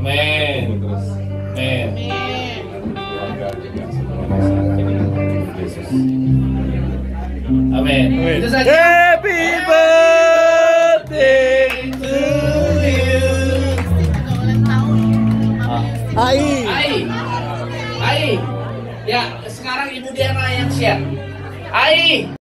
Amin. Terus Amin. keluarga juga semua Yesus. Amin. Itu saja. Happy birthday to you. Ai. Ya, sekarang Ibu Diana yang share. Ai.